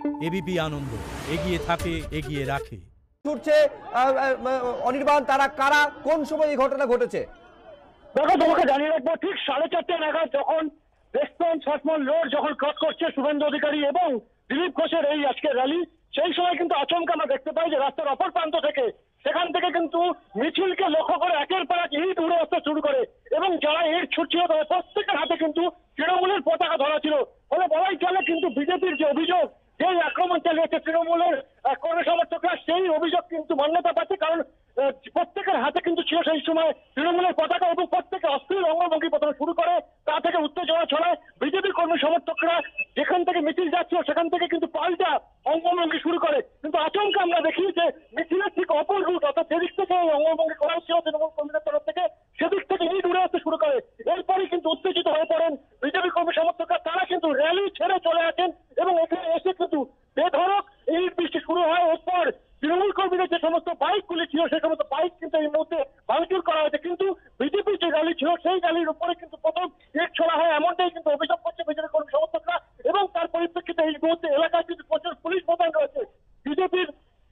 ABP আনন্দ, এগিয়ে থাকে, এগিয়ে রাখে। ছুটছে অনির্বাণ, তারা কারা, কোন সময় এই ঘটনা ঘটেছে? দেখো, তোমাকে জানিয়ে রাখবো, ঠিক 4:30 নাগাদ যখন রেসপন্স শাসমল রোড যখন ক্রস করছে শুভেন্দু অধিকারী এবং দিলীপ ঘোষের এই আজকের র্যালি, সেই সময় কিন্তু আচমকা আমরা দেখতে পাই যে রাস্তার অপর প্রান্ত থেকে সেখান থেকে কিন্তু মিছিলকে লক্ষ্য করে একের পর এক ইট উড়ে আসতে শুরু করে এবং যারা ইট ছুটছিল তাদের প্রত্যেকের হাতে কিন্তু তৃণমূলের পতাকা ধরা ছিল। ফলে বলাই চলে কিন্তু বিজেপির যে অভিযোগ, যে আক্রমণ চালিয়েছে তৃণমূলের কর্মী সমর্থকরা, সেই অভিযোগ কিন্তু মান্যতা পাচ্ছে। কারণ প্রত্যেকের হাতে কিন্তু ছিল সেই সময় তৃণমূলের পতাকা এবং প্রত্যেকে অশ্লীল অঙ্গভঙ্গি প্রথমে শুরু করে, তা থেকে উত্তেজনা ছড়ায়। বিজেপি কর্মী সমর্থকরা যেখান থেকে মিছিল যাচ্ছিল সেখান থেকে কিন্তু পাল্টা অঙ্গভঙ্গি শুরু করে। কিন্তু আচমকা আমরা দেখি যে মিছিলের ঠিক অপর রুট, অর্থাৎ যেদিক থেকে অঙ্গভঙ্গি করা হচ্ছিল তৃণমূল কর্মীদের তরফ থেকে, সেদিক থেকে ইট উড়ে আসতে শুরু করে। এরপরই কিন্তু উত্তেজিত হয়ে পড়েন বিজেপি কর্মী সমর্থকরা। তারা কিন্তু র্যালি ছেড়ে চলে আসেন এবং এখানে এসে কিন্তু বেধড়ক ইট বৃষ্টি শুরু হয়। এরপর তৃণমূল কর্মীদের যে সমস্ত বাইকগুলি ছিল সেই সমস্ত বাইক কিন্তু এই মুহূর্তে ভাঙচুর করা হয়েছে। কিন্তু বিজেপির যে র্যালি ছিল সেই র্যালির উপরে কিন্তু প্রথম ইট ছোড়া হয়, এমনটাই কিন্তু অভিযোগ করছে বিজেপি কর্মী সমর্থকরা। এবং তার পরিপ্রেক্ষিতে এই মুহূর্তে এলাকায় কিন্তু প্রচুর পুলিশ মোতায়েন রয়েছে। বিজেপির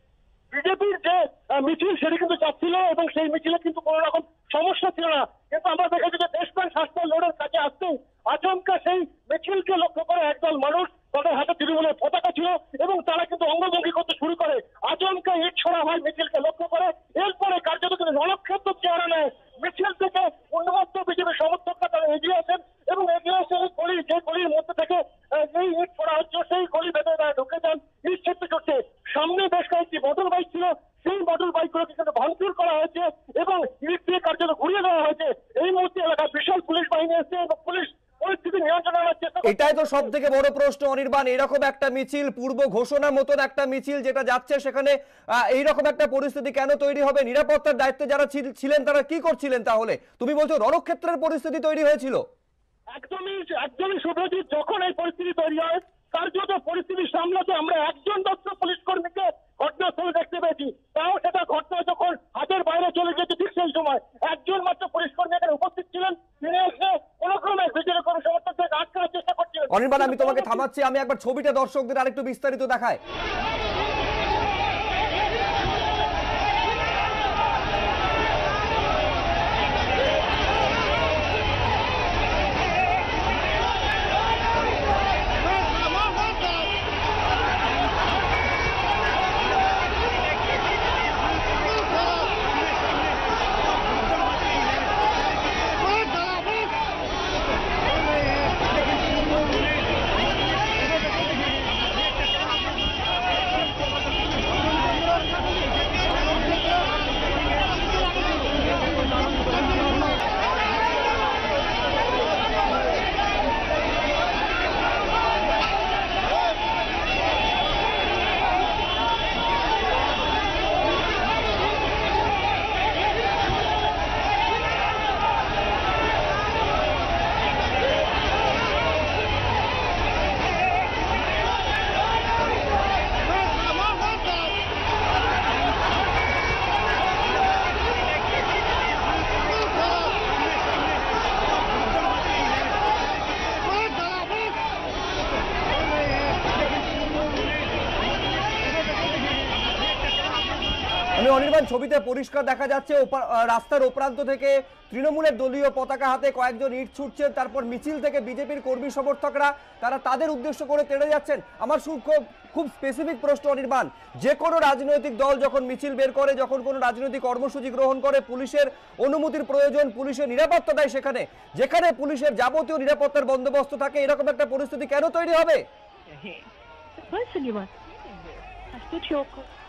যে মিছিল সেটি কিন্তু যাচ্ছিল এবং সেই মিছিলে কিন্তু কোনো রকম সমস্যা ছিল না। কিন্তু আমরা দেখেছি যে দেশপ্রাণ শাসমল রোডের কাছে আসতেই আচমকা সেই মিছিলকে লক্ষ্য করে একদল মানুষ, তাদের হাতে তৃণমূলের পতাকা ছিল এবং তারা কিন্তু অঙ্গভঙ্গি করতে শুরু করে। আচমকা ইট ছোড়া হয় মিছিলকে লক্ষ্য করে। এরপরে কার্যত কিন্তু রণক্ষেত্র চেহারা নেয়। মিছিল থেকে উন্মত্ত বিজেপির সমর্থকরা তারা এগিয়ে আসেন এবং এগিয়ে এসে এই গলি, যে গলির মধ্যে থেকে এই ইট ছোড়া হচ্ছে সেই গলি ভেতরে তারা ঢুকে যান ইট ছিটতে ছুটতে। সামনে বেশ কয়েকটি মোটর বাইক ছিল, সেই মোটর বাইকগুলোকে কিন্তু ভাঙচুর করা হয়েছে এবং ইট দিয়ে কার্যত ঘুরিয়ে দেওয়া হয়েছে। এই মুহূর্তে এলাকায় বিশাল পুলিশ বাহিনী এসেছে এবং পুলিশ পরিস্থিতি নিয়ন্ত্রণে আনার চেষ্টা করছে। এটাই তো সব থেকে বড় প্রশ্ন অনির্বাণ, এরকম একটা মিছিল, পূর্ব ঘোষণার মতন একটা মিছিল যেটা যাচ্ছে, সেখানে এইরকম একটা পরিস্থিতি কেন তৈরি হবে? নিরাপত্তার দায়িত্বে যারা ছিলেন তারা কি করছিলেন? তাহলে তুমি বলছো রণক্ষেত্রের পরিস্থিতি তৈরি হয়েছিল? একদমই শুভজিৎ, যখন এই পরিস্থিতি তৈরি হয় কার্যত পরিস্থিতি সামলাতে আমরা একজন মাত্র পুলিশ কর্মীকে ঘটনাস্থলে দেখতে পেয়েছি। তাও সেটা ঘটনা যখন হাতের বাইরে চলে গেছে ঠিক সেই সময় একজন মাত্র পুলিশ কর্মী এখানে উপস্থিত ছিলেন। তিনি এসে কোনো ক্রমে বিজেপি কর্মী সমর্থকদের আটকানোর চেষ্টা করছিলেন। অনির্বাণ, আমি তোমাকে থামাচ্ছি, আমি একবার ছবিটা দর্শকদের আরেকটু বিস্তারিত দেখাই। অনির্বাণ, ছবিতে পরিষ্কার দেখা যাচ্ছে রাস্তার ওপ্রান্ত থেকে তৃণমূলের দলীয় পতাকা হাতে কয়েকজন ইট ছুটছেন, তারপর মিছিল থেকে বিজেপির কর্মী সমর্থকরা তারা তাদের উদ্দেশ্য করে তেড়ে যাচ্ছেন। আমার খুব স্পেসিফিক প্রশ্ন অনির্বাণ, যে কোনো রাজনৈতিক দল যখন মিছিল বের করে, যখন কোনো রাজনৈতিক কর্মসূচি গ্রহণ করে, পুলিশের অনুমতির প্রয়োজন, পুলিশের নিরাপত্তা দেয় সেখানে, যেখানে পুলিশের যাবতীয় নিরাপত্তার বন্দোবস্ত থাকে, এরকম একটা পরিস্থিতি কেন তৈরি হবে?